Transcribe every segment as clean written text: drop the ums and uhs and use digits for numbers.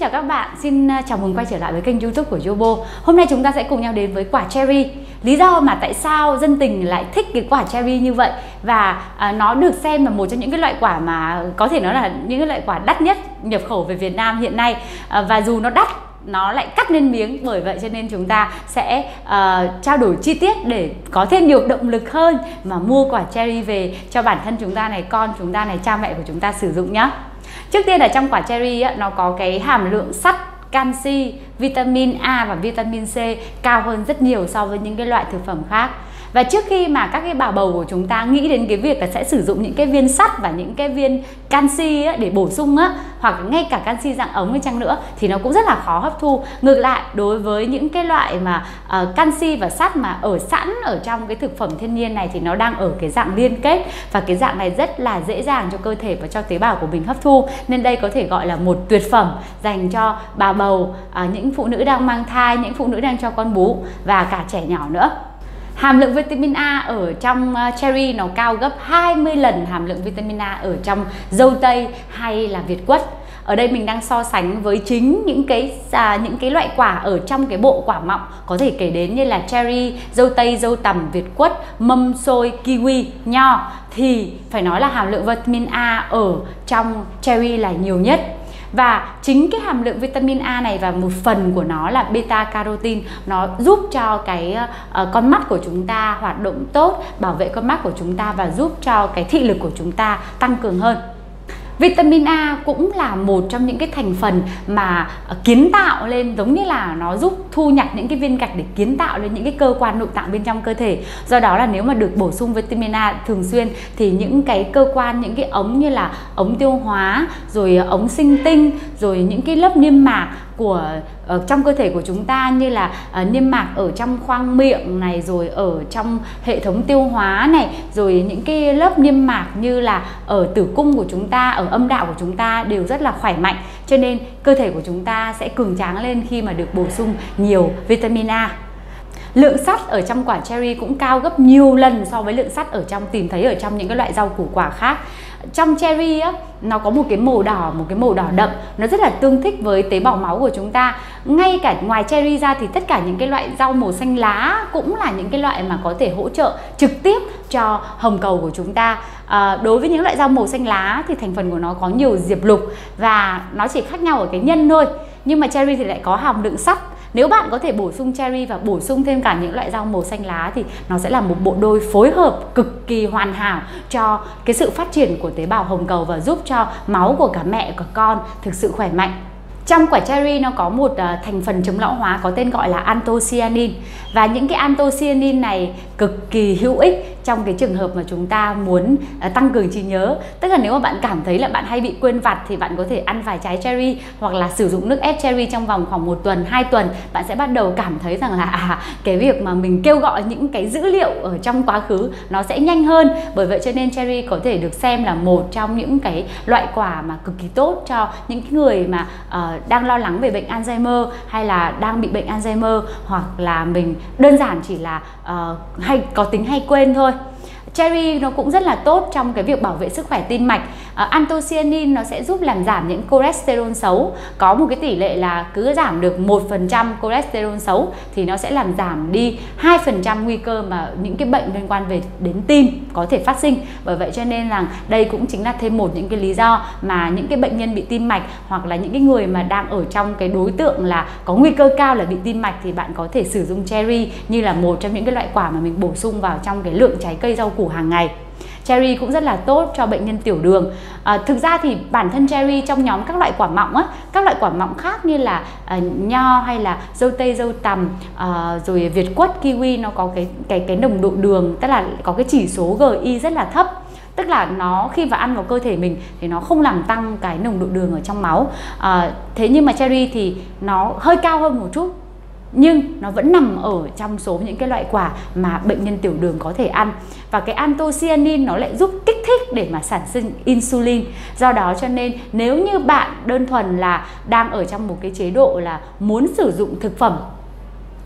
chào các bạn, xin chào mừng quay trở lại với kênh YouTube của Yobo. Hôm nay chúng ta sẽ cùng nhau đến với quả cherry. Lý do mà tại sao dân tình lại thích cái quả cherry như vậy, và nó được xem là một trong những cái loại quả mà có thể nói là những cái loại quả đắt nhất nhập khẩu về Việt Nam hiện nay. Và dù nó đắt, nó lại cắt lên miếng, bởi vậy cho nên chúng ta sẽ trao đổi chi tiết để có thêm nhiều động lực hơn mà mua quả cherry về cho bản thân chúng ta này, con chúng ta này, cha mẹ của chúng ta sử dụng nhé. Trước tiên là trong quả cherry á, nó có cái hàm lượng sắt, canxi, vitamin A và vitamin C cao hơn rất nhiều so với những cái loại thực phẩm khác. Và trước khi mà các cái bà bầu của chúng ta nghĩ đến cái việc là sẽ sử dụng những cái viên sắt và những cái viên canxi để bổ sung á, hoặc ngay cả canxi dạng ống đi chăng nữa thì nó cũng rất là khó hấp thu. Ngược lại, đối với những cái loại mà canxi và sắt mà ở sẵn ở trong cái thực phẩm thiên nhiên này thì nó đang ở cái dạng liên kết, và cái dạng này rất là dễ dàng cho cơ thể và cho tế bào của mình hấp thu. Nên đây có thể gọi là một tuyệt phẩm dành cho bà bầu, những phụ nữ đang mang thai, những phụ nữ đang cho con bú và cả trẻ nhỏ nữa. Hàm lượng vitamin A ở trong cherry nó cao gấp 20 lần hàm lượng vitamin A ở trong dâu tây hay là việt quất. Ở đây mình đang so sánh với chính những cái loại quả ở trong cái bộ quả mọng có thể kể đến như là cherry, dâu tây, dâu tằm, việt quất, mâm xôi, kiwi, nho, thì phải nói là hàm lượng vitamin A ở trong cherry là nhiều nhất. Và chính cái hàm lượng vitamin A này và một phần của nó là beta carotene, nó giúp cho cái con mắt của chúng ta hoạt động tốt, bảo vệ con mắt của chúng ta và giúp cho cái thị lực của chúng ta tăng cường hơn. Vitamin A cũng là một trong những cái thành phần mà kiến tạo lên, giống như là nó giúp thu nhặt những cái viên gạch để kiến tạo lên những cái cơ quan nội tạng bên trong cơ thể. Do đó là nếu mà được bổ sung vitamin A thường xuyên thì những cái cơ quan, những cái ống như là ống tiêu hóa, rồi ống sinh tinh, rồi những cái lớp niêm mạc của trong cơ thể của chúng ta, như là niêm mạc ở trong khoang miệng này, rồi ở trong hệ thống tiêu hóa này, rồi những cái lớp niêm mạc như là ở tử cung của chúng ta, ở âm đạo của chúng ta đều rất là khỏe mạnh. Cho nên cơ thể của chúng ta sẽ cường tráng lên khi mà được bổ sung nhiều vitamin A. Lượng sắt ở trong quả cherry cũng cao gấp nhiều lần so với lượng sắt tìm thấy ở trong những cái loại rau củ quả khác. Trong cherry á, nó có một cái màu đỏ đậm, nó rất là tương thích với tế bào máu của chúng ta. Ngay cả ngoài cherry ra thì tất cả những cái loại rau màu xanh lá cũng là những cái loại mà có thể hỗ trợ trực tiếp cho hồng cầu của chúng ta. Đối với những loại rau màu xanh lá thì thành phần của nó có nhiều diệp lục và nó chỉ khác nhau ở cái nhân thôi. Nhưng mà cherry thì lại có hàm lượng sắt. Nếu bạn có thể bổ sung cherry và bổ sung thêm cả những loại rau màu xanh lá thì nó sẽ là một bộ đôi phối hợp cực kỳ hoàn hảo cho cái sự phát triển của tế bào hồng cầu và giúp cho máu của cả mẹ và con thực sự khỏe mạnh. Trong quả cherry nó có một thành phần chống lão hóa có tên gọi là anthocyanin, và những cái anthocyanin này cực kỳ hữu ích trong cái trường hợp mà chúng ta muốn tăng cường trí nhớ. Tức là nếu mà bạn cảm thấy là bạn hay bị quên vặt thì bạn có thể ăn vài trái cherry hoặc là sử dụng nước ép cherry trong vòng khoảng 1 tuần, 2 tuần, bạn sẽ bắt đầu cảm thấy rằng là cái việc mà mình kêu gọi những cái dữ liệu ở trong quá khứ nó sẽ nhanh hơn. Bởi vậy cho nên cherry có thể được xem là một trong những cái loại quả mà cực kỳ tốt cho những người mà đang lo lắng về bệnh Alzheimer, hay là đang bị bệnh Alzheimer, hoặc là mình đơn giản chỉ là hay có tính hay quên thôi. Cherry nó cũng rất là tốt trong cái việc bảo vệ sức khỏe tim mạch. Anthocyanin nó sẽ giúp làm giảm những cholesterol xấu. Có một cái tỷ lệ là cứ giảm được 1% cholesterol xấu thì nó sẽ làm giảm đi 2% nguy cơ mà những cái bệnh liên quan đến tim có thể phát sinh. Bởi vậy cho nên là đây cũng chính là thêm một những cái lý do mà những cái bệnh nhân bị tim mạch, hoặc là những cái người mà đang ở trong cái đối tượng là có nguy cơ cao là bị tim mạch, thì bạn có thể sử dụng cherry như là một trong những cái loại quả mà mình bổ sung vào trong cái lượng trái cây rau củ hàng ngày. Cherry cũng rất là tốt cho bệnh nhân tiểu đường. Thực ra thì bản thân cherry trong nhóm các loại quả mọng á, các loại quả mọng khác như là nho hay là dâu tây, dâu tằm, rồi việt quất, kiwi, nó có cái nồng độ đường, tức là có cái chỉ số GI rất là thấp. Tức là nó khi vào ăn vào cơ thể mình thì nó không làm tăng cái nồng độ đường ở trong máu. Thế nhưng mà cherry thì nó hơi cao hơn một chút, nhưng nó vẫn nằm ở trong số những cái loại quả mà bệnh nhân tiểu đường có thể ăn. Và cái anthocyanin nó lại giúp kích thích để mà sản sinh insulin. Do đó cho nên nếu như bạn đơn thuần là đang ở trong một cái chế độ là muốn sử dụng thực phẩm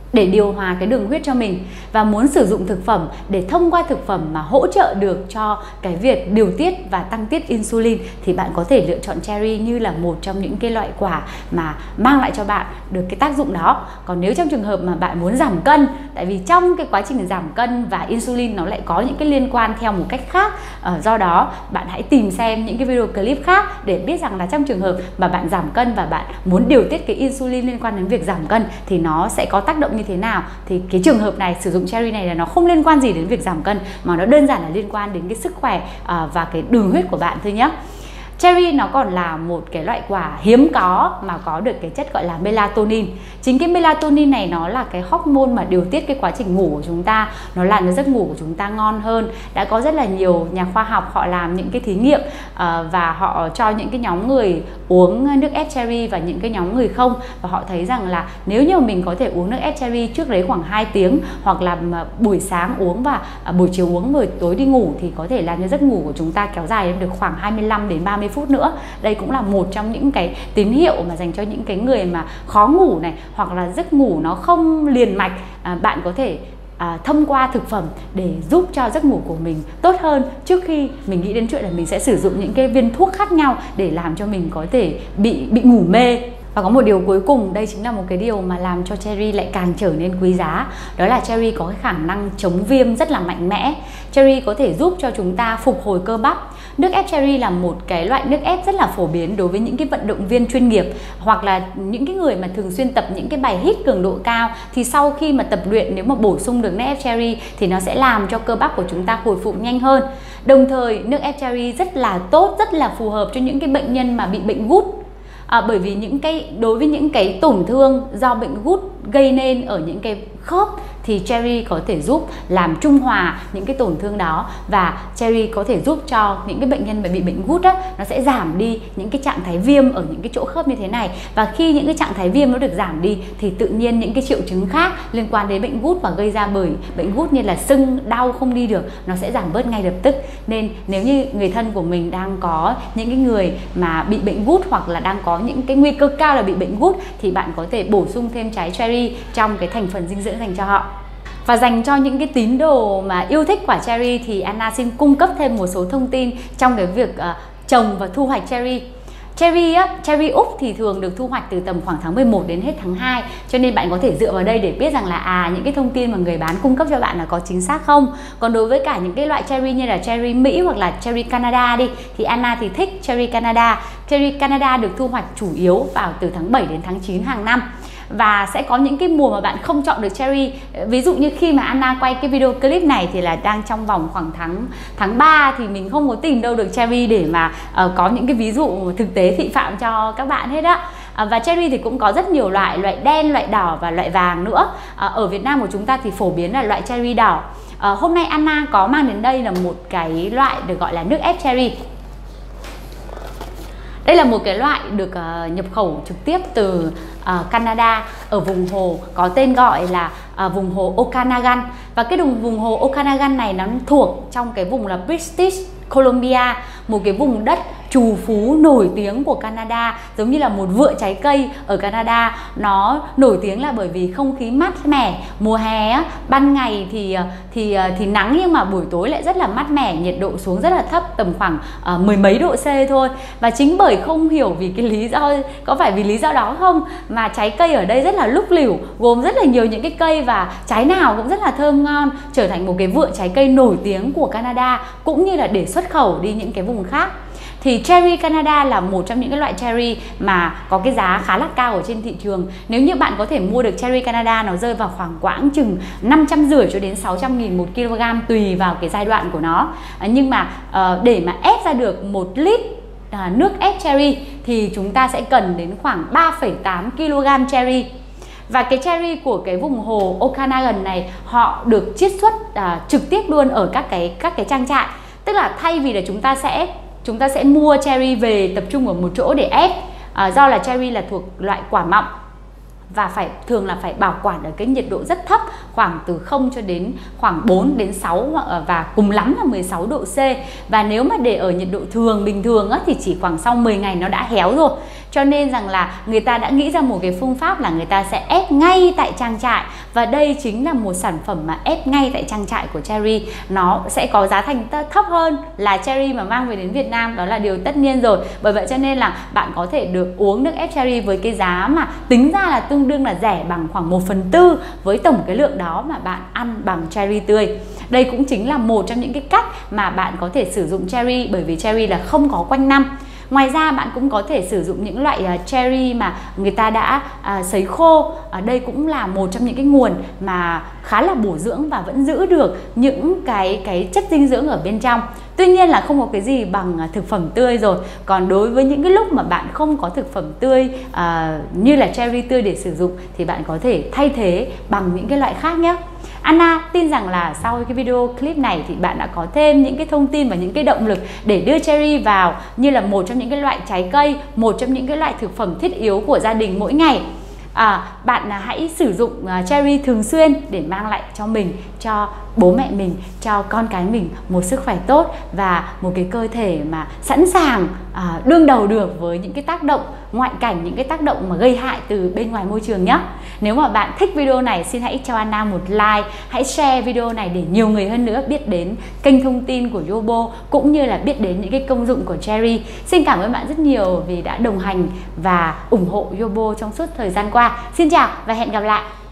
để điều hòa cái đường huyết cho mình và muốn sử dụng thực phẩm để thông qua thực phẩm mà hỗ trợ được cho cái việc điều tiết và tăng tiết insulin, thì bạn có thể lựa chọn cherry như là một trong những cái loại quả mà mang lại cho bạn được cái tác dụng đó. Còn nếu trong trường hợp mà bạn muốn giảm cân, tại vì trong cái quá trình giảm cân và insulin nó lại có những cái liên quan theo một cách khác, do đó bạn hãy tìm xem những cái video clip khác để biết rằng là trong trường hợp mà bạn giảm cân và bạn muốn điều tiết cái insulin liên quan đến việc giảm cân thì nó sẽ có tác động như thế nào. Thì cái trường hợp này sử dụng cherry này là nó không liên quan gì đến việc giảm cân, mà nó đơn giản là liên quan đến cái sức khỏe và cái đường huyết của bạn thôi nhé. Cherry nó còn là một cái loại quả hiếm có mà có được cái chất gọi là melatonin. Chính cái melatonin này nó là cái hormone mà điều tiết cái quá trình ngủ của chúng ta, nó làm cho giấc ngủ của chúng ta ngon hơn. Đã có rất là nhiều nhà khoa học họ làm những cái thí nghiệm và họ cho những cái nhóm người uống nước ép cherry và những cái nhóm người không, và họ thấy rằng là nếu như mình có thể uống nước ép cherry trước đấy khoảng 2 tiếng, hoặc là buổi sáng uống và buổi chiều uống rồi tối đi ngủ, thì có thể làm cho giấc ngủ của chúng ta kéo dài được khoảng 25 đến 30 phút nữa. Đây cũng là một trong những cái tín hiệu mà dành cho những cái người mà khó ngủ này, hoặc là giấc ngủ nó không liền mạch. Bạn có thể thông qua thực phẩm để giúp cho giấc ngủ của mình tốt hơn, trước khi mình nghĩ đến chuyện là mình sẽ sử dụng những cái viên thuốc khác nhau để làm cho mình có thể bị ngủ mê. Và có một điều cuối cùng, đây chính là một cái điều mà làm cho cherry lại càng trở nên quý giá. Đó là cherry có cái khả năng chống viêm rất là mạnh mẽ. Cherry có thể giúp cho chúng ta phục hồi cơ bắp. Nước ép cherry là một cái loại nước ép rất là phổ biến đối với những cái vận động viên chuyên nghiệp, hoặc là những cái người mà thường xuyên tập những cái bài hít cường độ cao. Thì sau khi mà tập luyện, nếu mà bổ sung được nước ép cherry thì nó sẽ làm cho cơ bắp của chúng ta hồi phục nhanh hơn. Đồng thời nước ép cherry rất là tốt, rất là phù hợp cho những cái bệnh nhân mà bị bệnh gút. Bởi vì đối với những cái tổn thương do bệnh gút gây nên ở những cái khớp thì cherry có thể giúp làm trung hòa những cái tổn thương đó, và cherry có thể giúp cho những cái bệnh nhân mà bị bệnh gút á, nó sẽ giảm đi những cái trạng thái viêm ở những cái chỗ khớp như thế này. Và khi những cái trạng thái viêm nó được giảm đi thì tự nhiên những cái triệu chứng khác liên quan đến bệnh gút và gây ra bởi bệnh gút như là sưng, đau, không đi được, nó sẽ giảm bớt ngay lập tức. Nên nếu như người thân của mình đang có những cái người mà bị bệnh gút, hoặc là đang có những cái nguy cơ cao là bị bệnh gút, thì bạn có thể bổ sung thêm trái cherry trong cái thành phần dinh dưỡng dành cho họ. Và dành cho những cái tín đồ mà yêu thích quả cherry thì Anna xin cung cấp thêm một số thông tin trong cái việc trồng và thu hoạch cherry. Cherry Úc thì thường được thu hoạch từ tầm khoảng tháng 11 đến hết tháng 2, cho nên bạn có thể dựa vào đây để biết rằng là những cái thông tin mà người bán cung cấp cho bạn là có chính xác không. Còn đối với cả những cái loại cherry như là cherry Mỹ hoặc là cherry Canada đi, thì Anna thì thích cherry Canada. Cherry Canada được thu hoạch chủ yếu vào từ tháng 7 đến tháng 9 hàng năm. Và sẽ có những cái mùa mà bạn không chọn được cherry. Ví dụ như khi mà Anna quay cái video clip này thì là đang trong vòng khoảng tháng 3, thì mình không có tìm đâu được cherry để mà có những cái ví dụ thực tế thị phạm cho các bạn hết á. Và cherry thì cũng có rất nhiều loại đen, loại đỏ và loại vàng nữa. Ở Việt Nam của chúng ta thì phổ biến là loại cherry đỏ. Hôm nay Anna có mang đến đây là một cái loại được gọi là nước ép cherry. Đây là một cái loại được nhập khẩu trực tiếp từ Canada, ở vùng hồ có tên gọi là vùng hồ Okanagan. Và cái vùng hồ Okanagan này nó thuộc trong cái vùng là British Columbia, một cái vùng đất trù phú nổi tiếng của Canada, giống như là một vựa trái cây ở Canada. Nó nổi tiếng là bởi vì không khí mát mẻ, mùa hè á, ban ngày thì nắng, nhưng mà buổi tối lại rất là mát mẻ, nhiệt độ xuống rất là thấp, tầm khoảng mười mấy độ C thôi. Và chính bởi không hiểu vì cái lý do, có phải vì lý do đó không, mà trái cây ở đây rất là lúc liễu, gồm rất là nhiều những cái cây và trái nào cũng rất là thơm ngon, trở thành một cái vựa trái cây nổi tiếng của Canada, cũng như là để xuất khẩu đi những cái vùng khác. Thì cherry Canada là một trong những cái loại cherry mà có cái giá khá là cao ở trên thị trường. Nếu như bạn có thể mua được cherry Canada, nó rơi vào khoảng quãng chừng 550 cho đến 600.000 một kg tùy vào cái giai đoạn của nó. Nhưng mà để mà ép ra được 1 lít nước ép cherry thì chúng ta sẽ cần đến khoảng 3,8 kg cherry. Và cái cherry của cái vùng hồ Okanagan này họ được chiết xuất trực tiếp luôn ở các cái trang trại. Tức là thay vì là chúng ta sẽ mua cherry về tập trung ở một chỗ để ép, do là cherry là thuộc loại quả mọng và thường là phải bảo quản ở cái nhiệt độ rất thấp, khoảng từ 0 cho đến khoảng 4 đến 6 và cùng lắm là 16 độ C. Và nếu mà để ở nhiệt độ bình thường á, thì chỉ khoảng sau 10 ngày nó đã héo rồi. Cho nên rằng là người ta đã nghĩ ra một cái phương pháp là người ta sẽ ép ngay tại trang trại, và đây chính là một sản phẩm mà ép ngay tại trang trại của Cherry. Nó sẽ có giá thành thấp hơn là Cherry mà mang về đến Việt Nam, đó là điều tất nhiên rồi. Bởi vậy cho nên là bạn có thể được uống nước ép Cherry với cái giá mà tính ra là tương đương là rẻ bằng khoảng 1/4 với tổng cái lượng đó mà bạn ăn bằng cherry tươi. Đây cũng chính là một trong những cái cách mà bạn có thể sử dụng cherry, bởi vì cherry là không có quanh năm. Ngoài ra bạn cũng có thể sử dụng những loại cherry mà người ta đã sấy khô. Đây cũng là một trong những cái nguồn mà khá là bổ dưỡng và vẫn giữ được những cái chất dinh dưỡng ở bên trong. Tuy nhiên là không có cái gì bằng thực phẩm tươi rồi. Còn đối với những cái lúc mà bạn không có thực phẩm tươi như là cherry tươi để sử dụng thì bạn có thể thay thế bằng những cái loại khác nhé. Anna tin rằng là sau cái video clip này thì bạn đã có thêm những cái thông tin và những cái động lực để đưa cherry vào như là một trong những cái loại trái cây, một trong những cái loại thực phẩm thiết yếu của gia đình mỗi ngày. Bạn hãy sử dụng cherry thường xuyên để mang lại cho mình, cho bố mẹ mình, cho con cái mình một sức khỏe tốt và một cái cơ thể mà sẵn sàng đương đầu được với những cái tác động ngoại cảnh, những cái tác động mà gây hại từ bên ngoài môi trường nhé. Nếu mà bạn thích video này, xin hãy cho Anna một like, hãy share video này để nhiều người hơn nữa biết đến kênh thông tin của Yobo cũng như là biết đến những cái công dụng của cherry. Xin cảm ơn bạn rất nhiều vì đã đồng hành và ủng hộ Yobo trong suốt thời gian qua. Xin chào và hẹn gặp lại.